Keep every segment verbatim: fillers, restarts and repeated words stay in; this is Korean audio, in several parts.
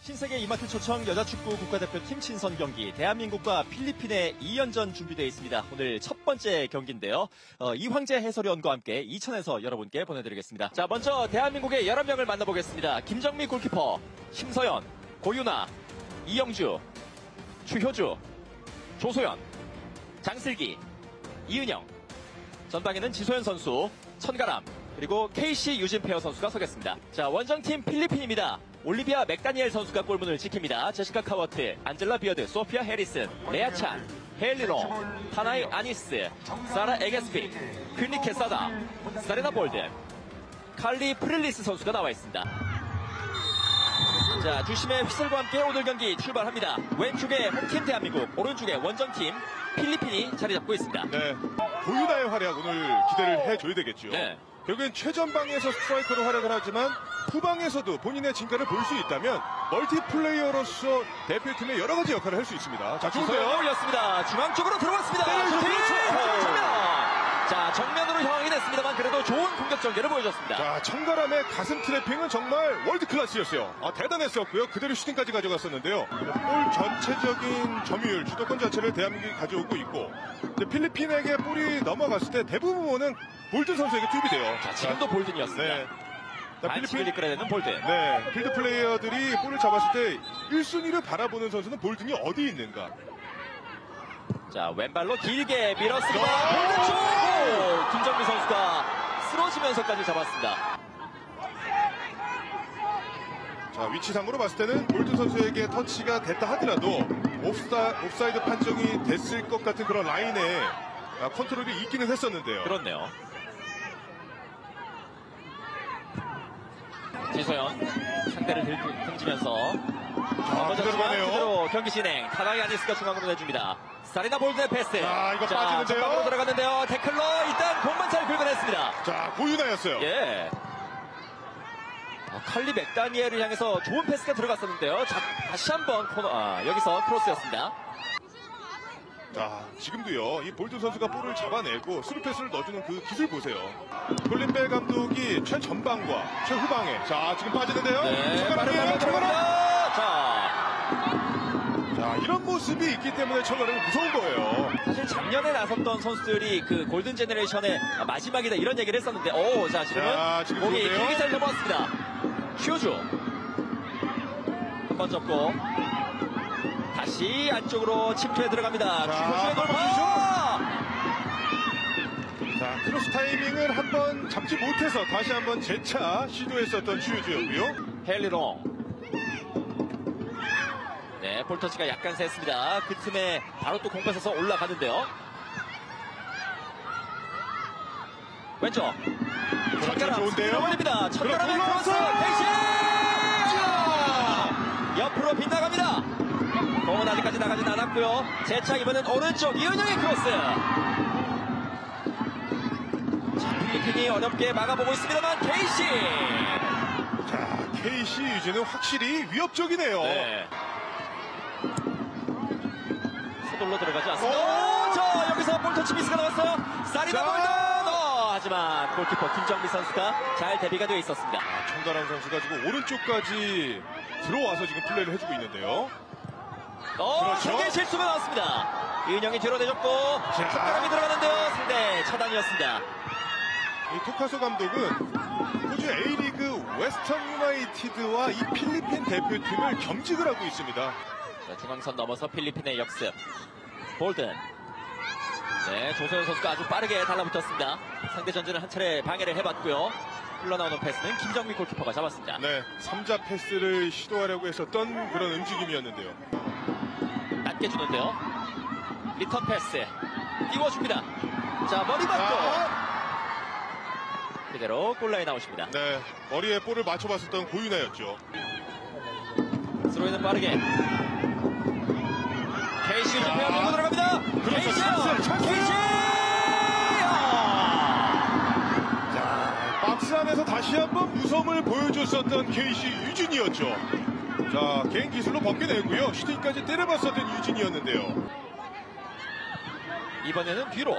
신세계 이마트 초청 여자축구 국가대표팀 친선 경기 대한민국과 필리핀의 이 연전 준비되어 있습니다. 오늘 첫 번째 경기인데요. 어, 이황재 해설위원과 함께 이천에서 여러분께 보내드리겠습니다. 자, 먼저 대한민국의 열한 명을 만나보겠습니다. 김정미 골키퍼, 심서연, 고유나, 이영주, 추효주, 조소연, 장슬기, 이은영, 전방에는 지소연 선수, 천가람, 그리고 케이씨 유진 페어 선수가 서겠습니다. 자, 원정팀 필리핀입니다. 올리비아 맥다니엘 선수가 골문을 지킵니다. 제시카 카워트, 안젤라 비어드, 소피아 해리슨, 레아 찬, 헤일리롱, 타나이 아니스, 사라 에게스피, 퀸리 케사다, 사레나 볼드, 칼리 프릴리스 선수가 나와 있습니다. 자, 주심의 휘슬과 함께 오늘 경기 출발합니다. 왼쪽에 홈팀 대한민국, 오른쪽에 원정팀 필리핀이 자리 잡고 있습니다. 네, 고유나의 활약 오늘 기대를 해줘야 되겠죠. 네. 결국엔 최전방에서 스트라이커로 활약을 하지만 후방에서도 본인의 진가를 볼 수 있다면 멀티플레이어로서 대표팀의 여러 가지 역할을 할 수 있습니다. 자, 좋은데요? 올렸습니다. 중앙 쪽으로 들어갔습니다. 때려주죠. 그렇죠. 정면. 자, 정면으로 향하긴 했습니다. 그래도 좋은 공격 전개를 보여줬습니다. 자, 천가람의 가슴 트래핑은 정말 월드 클래스였어요. 아, 대단했었고요. 그대로 슈팅까지 가져갔었는데요. 볼 전체적인 점유율, 주도권 자체를 대한민국이 가져오고 있고, 근데 필리핀에게 볼이 넘어갔을 때 대부분은 볼든 선수에게 투입이 돼요. 자, 지금도 볼든이었습니다. 네. 자, 필리핀을 이끌어야 되는 볼든. 네, 필드 플레이어들이 볼을 잡았을 때 일 순위를 바라보는 선수는 볼든이 어디 있는가. 자, 왼발로 길게 밀었습니다. 볼든 쪽! 김정미 선수가 쓰러지면서까지 잡았습니다. 자, 위치상으로 봤을 때는 볼든 선수에게 터치가 됐다 하더라도 옵사, 옵사이드 판정이 됐을 것 같은 그런 라인에 컨트롤이 있기는 했었는데요. 그렇네요. 지소연 상대를 들, 등지면서 그대로 그대로 경기 진행. 타나이 아니스가 중앙으로 내줍니다. 사리나 볼드의 패스. 아, 이거 자, 빠지는데요. 전방으로 들어갔는데요. 태클로 일단 공만 잘 긁어냈습니다. 자, 고유나였어요. 예. 아, 칼리 맥다니엘을 향해서 좋은 패스가 들어갔었는데요. 자, 다시 한번 코너, 아, 여기서 크로스였습니다. 자, 지금도요, 이 볼든 선수가 볼을 잡아내고 스루 패스를 넣어주는 그 기술 보세요. 콜린 벨 감독이 최전방과 최후방에. 자, 지금 빠지는데요. 네, 빠른 천가람이에요, 발로 천가람. 들어갑니다. 자, 자, 이런 모습이 있기 때문에 천가람은 무서운 거예요. 사실 작년에 나섰던 선수들이 그 골든 제너레이션의 마지막이다 이런 얘기를 했었는데, 오, 자, 지금은 자, 지금 공이 좋은데요? 길게 잘 넘어왔습니다. 슈즈 한 번 접고 다시 안쪽으로 침투해 들어갑니다. 자, 슈즈의 골. 자, 크로스 타이밍을 한번 잡지 못해서 다시 한번 재차 시도했었던 슈즈였고요. 헬리롱. 네, 볼터치가 약간 셌습니다. 그 틈에 바로 또 공 뺏어서 올라가는데요. 왼쪽. 그렇죠, 좋은데요. 올립니다. 천가람의 그렇죠, 크로스. 올라왔어요. 대시! 옆으로 빗나갑니다. 공은 아직까지 나가진 않았고요. 재차 이번엔 오른쪽 이은영의 크로스. 자, 필리핀이 어렵게 막아보고 있습니다만 케이씨. 자, 케이씨 유진은 확실히 위협적이네요. 네. 서둘러 들어가지 않습니다. 오, 자, 여기서 볼터치 미스가 나왔어요. 사리나 볼드. 어, 하지만 골키퍼 김정미 선수가 잘 대비가 되어 있었습니다. 아, 천가람 선수가 지금 오른쪽까지 들어와서 지금 플레이를 해주고 있는데요. 어, 그렇죠. 크게 실수가 나왔습니다. 이은영이 뒤로 내줬고 천가람이 들어가는데요. 상대 차단이었습니다. 이 토카소 감독은 호주 A리그 웨스턴 유나이티드와 이 필리핀 대표팀을 겸직을 하고 있습니다. 자, 중앙선 넘어서 필리핀의 역습. 볼든. 네, 조소연 선수가 아주 빠르게 달라붙었습니다. 상대 전진을 한 차례 방해를 해봤고요. 흘러나오는 패스는 김정미 골키퍼가 잡았습니다. 네, 삼자 패스를 시도하려고 했었던 그런 움직임이었는데요. 낮게 주는데요. 리턴 패스. 띄워줍니다. 자, 머리 맞고. 그대로 골라인 나오십니다. 네, 머리에 볼을 맞춰봤었던 고유나였죠. 스로이는 빠르게. 케이씨 유진페어 밀고 들어갑니다. 케이씨! 케이씨! 자, 박스 안에서 다시 한번 무서움을 보여줬었던 케이씨 유진이었죠. 자, 개인 기술로 벗겨내고요. 슈팅까지 때려봤었던 유진이었는데요. 이번에는 뒤로.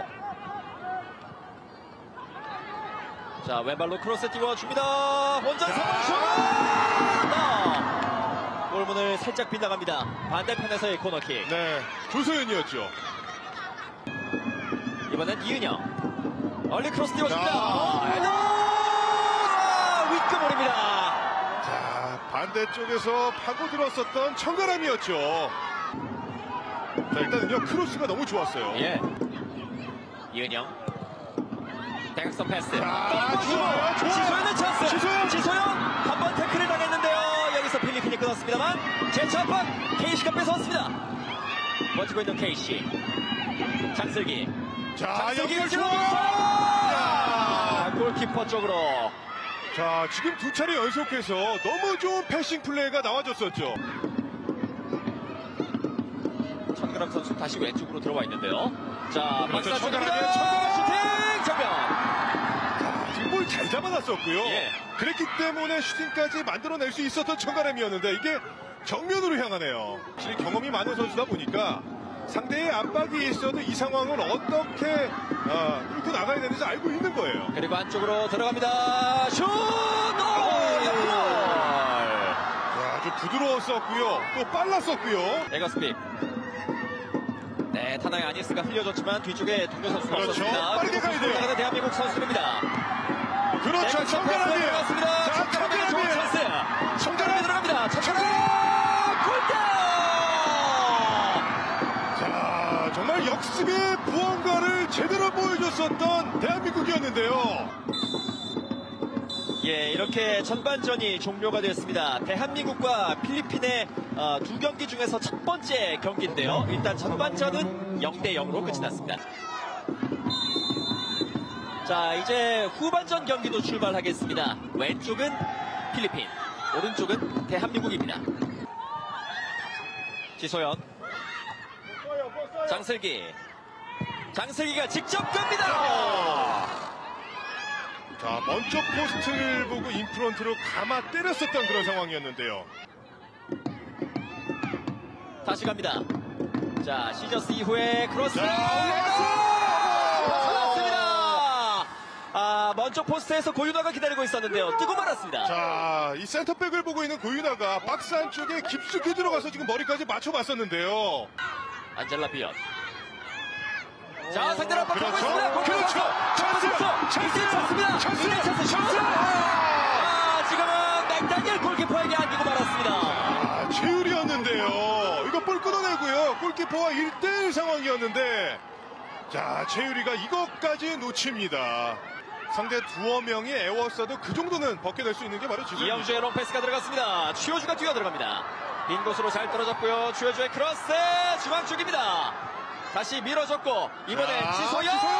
자, 왼발로 크로스 띄워줍니다. 혼자 성공 슛! 골문을 살짝 빗나갑니다. 반대편에서의 코너킥. 네, 조소연이었죠. 이번엔 이은영. 얼리 크로스 띄워줍니다. 자. 헤더! 윗금올입니다. 자, 반대쪽에서 파고들었었던 청가람이었죠. 자, 일단은요, 크로스가 너무 좋았어요. 예. 이은영. 대각선 패스. 자, 또 좋아요, 좋아요. 지소연의 찬스. 지소연. 지소연 한 번 태클을 당했는데요. 여기서 필리핀이 끊었습니다만 재차판 케이씨가 뺏어왔습니다. 버티고 있는 케이씨. 장슬기. 자, 장슬기가 연결 찔러서 좋아! 골키퍼 쪽으로. 자, 지금 두 차례 연속해서 너무 좋은 패싱 플레이가 나와줬었죠. 천그람 선수 다시 왼쪽으로 들어와 있는데요. 자, 박사 그렇죠. 쪽입니다. 천그람의 슈팅 정면. 지금 볼 잘 잡아놨었고요. 예. 그랬기 때문에 슈팅까지 만들어낼 수 있었던 청가람이었는데 이게 정면으로 향하네요. 확실히 경험이 많은 선수다 보니까 상대의 압박이 있어도 이 상황을 어떻게 아, 끌고 나가야 되는지 알고 있는 거예요. 그리고 안쪽으로 들어갑니다. 슛! 오! 옆으로! 자, 아주 부드러웠었고요. 또 빨랐었고요. 에거스픽. 네, 타나의 아니스가 흘려줬지만 뒤쪽에 동료 선수가 그렇죠. 없었습니다. 빠르게 가야 돼요. 나가는 대한민국 선수입니다. 그렇죠. 청가람이에요. 들어갔습니다. 자, 청가람의 좋은 청가람이에요. 찬스. 청가람이 청가람. 들어갑니다. 청가람! 골대! 자, 정말 역습의 무언가를 제대로 보여줬었던 대한민국이었는데요. 예, 이렇게 전반전이 종료가 되었습니다. 대한민국과 필리핀의 어, 두 경기 중에서 첫 번째 경기인데요. 일단 전반전은 영 대 영으로 끝이 났습니다. 자, 이제 후반전 경기도 출발하겠습니다. 왼쪽은 필리핀, 오른쪽은 대한민국입니다. 지소연, 장슬기, 장슬기가 직접 갑니다. 자, 먼저 포스트를 보고 인프런트로 감아 때렸었던 그런 상황이었는데요. 다시 갑니다. 자, 시저스 이후에 크로스. 자, 올라갔어요! 벗어났습니다. 아, 먼저 포스트에서 고윤화가 기다리고 있었는데요. 뜨고 말았습니다. 자, 이 센터백을 보고 있는 고윤아가 박스 안쪽에 깊숙이 들어가서 지금 머리까지 맞춰봤었는데요. 안젤라 비언. 자, 상대를 압박하고 그렇죠. 있습니다. 그렇죠. 찬스! 찬스! 찬스입니다. 찬스! 이제 찬스. 슛! 찬스! 아, 지금은 맥다니엘 골키퍼에게 안기고 말았습니다. 아, 최유리였는데요. 이거 볼 끊어내고요. 골키퍼와 일 대일 상황이었는데, 자, 최유리가 이것까지 놓칩니다. 상대 두어 명이 애워싸도 그 정도는 벗겨낼 수 있는 게 바로 지소연이죠. 이영주의 롱패스가 들어갔습니다. 추효주가 뛰어 들어갑니다. 빈 곳으로 잘 떨어졌고요. 추효주의 크로스 중앙 쪽입니다. 다시 밀어줬고 이번엔 자, 지소연. 지소연!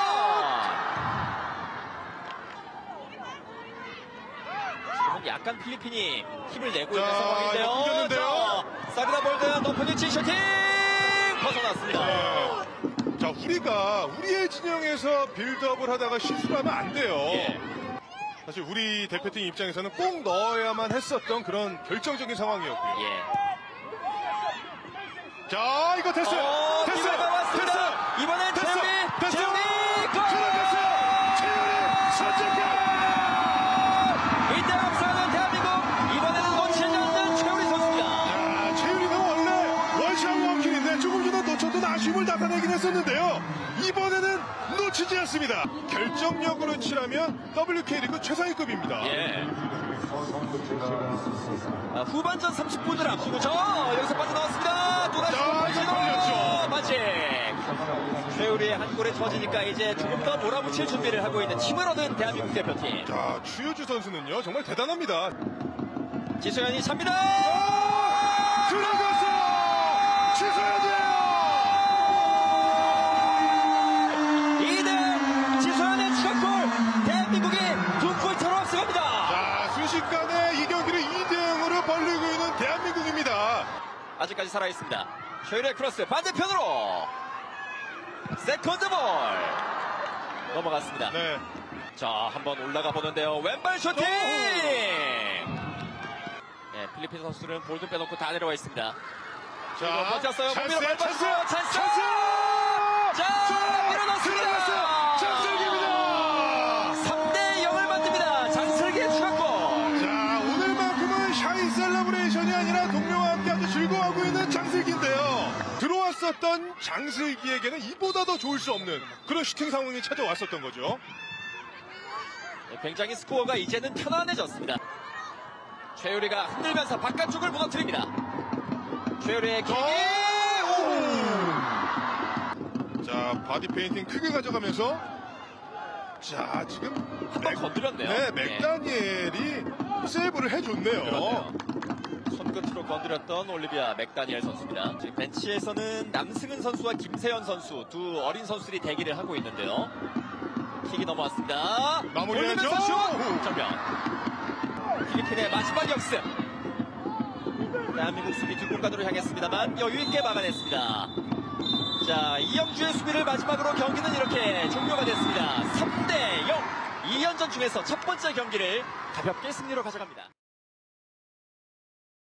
지금은 약간 필리핀이 힘을 내고 자, 있는 상황인데요. 이거 끊겼는데요. 자, 사그다 볼드 높은 위치 슈팅 벗어났습니다. 네. 자, 우리가 우리의 진영에서 빌드업을 하다가 실수를 하면 안 돼요. 예. 사실 우리 대표팀 입장에서는 꼭 넣어야만 했었던 그런 결정적인 상황이었고요. 예. 자, 이거 됐어요. 어, 됐어요. 기회가 왔습니다. 됐어요. 이번엔 됐어. 최우리, 됐어. 최우리 골! 들어갔어요. 최우리 선제골. 이때 앞서는 대한민국. 이번에는 놓치지 않는 최우리 선수입니다. 자, 최유리는 원래 원샷 원킬인데 조금 전에 놓쳤던 아쉬움을 나타내긴 했었는데요. 이번에는 놓치지 않습니다. 결정력으로 치라면 더블유케이리그 최상위급입니다. 예. 아, 후반전 삼십 분을 앞두고 저 여기서 빠져나왔습니다. 또다시 자, 이거 걸렸죠. 반칙. 최우리의 한 골에 터지니까 이제 조금 더 몰아붙일 준비를 하고 있는 힘을 얻은 대한민국 대표팀. 자, 추효주 선수는요 정말 대단합니다. 지소연이 찹니다. 들어갔어. 지소연이에요. 이 대 지소연의 추가골. 대한민국이 두 골 차로 앞서갑니다. 자, 순식간에 이 경기를 이 대 영으로 벌리고 있는 대한민국입니다. 아직까지 살아있습니다. 최유리의 크로스 반대편으로 세컨드 볼 넘어갔습니다. 네. 자, 한번 올라가 보는데요. 왼발 슈팅! 네, 필리핀 선수들은 볼 좀 빼놓고 다 내려와 있습니다. 자, 버텼어요. 찬스, 몸으로 찬스, 밟았어요. 찬스! 찬스! 자, 밀어넣습니다. 들어갔어요. 장슬기입니다. 삼 대 영을 만듭니다. 장슬기의 추가골. 자, 오늘만큼은 샤이 셀러브레이션이 아니라 동료와 함께 아주 즐거워하고 있는 장슬기인데요. 들어왔었던 장슬기에게는 이보다 더 좋을 수 없는 그런 슈팅 상황이 찾아왔었던 거죠. 네, 굉장히 스코어가 이제는 편안해졌습니다. 최유리가 흔들면서 바깥쪽을 무너뜨립니다. 최유리의 킥. 자, 바디 페인팅 크게 가져가면서 자, 지금 한 번 건드렸네요. 네, 맥다니엘이 세이브를 해줬네요. 그러네요. 손끝으로 건드렸던 올리비아 맥다니엘 선수입니다. 지금 벤치에서는 남승은 선수와 김세현 선수 두 어린 선수들이 대기를 하고 있는데요. 킥이 넘어왔습니다. 마무리해야죠. 올리면서 슛! 정면. 필리핀의 마지막 역습. 대한민국 수비 두 공간으로 향했습니다만 여유있게 막아냈습니다. 자, 이영주의 수비를 마지막으로 경기는 이렇게 종료가 됐습니다. 삼 대 영. 이 연전 중에서 첫 번째 경기를 가볍게 승리로 가져갑니다.